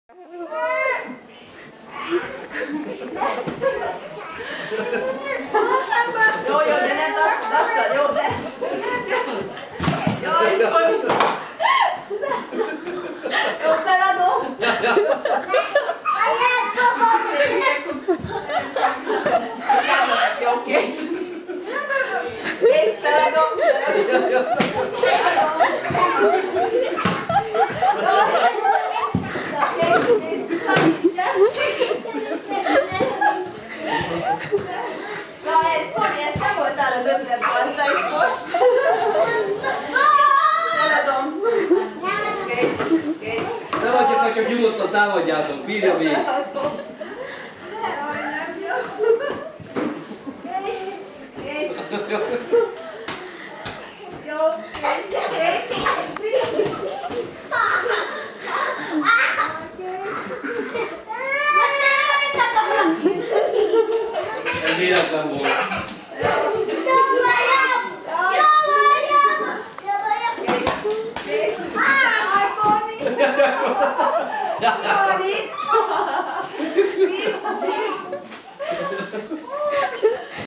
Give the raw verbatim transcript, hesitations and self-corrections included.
Jó, jó, de nem lassan, jó, de... Jó, jó. Jó, feladom. Jó, oké. Én feladom. Na, ez Tony, ezt nem voltál az ötlet banda, és most... Feladom. Oké, oké. Nem adjuk, ha csak nyugodtan támadjátok, bírja még. Jó, oké. Ez véletlen volt. Tony!